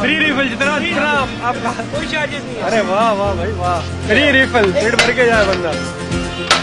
Free refill जितना जितना आपका कोई चार्जेस नहीं है। अरे वाह वाह भाई वाह, फ्री रिफिल पेट भर के जाए बंदा।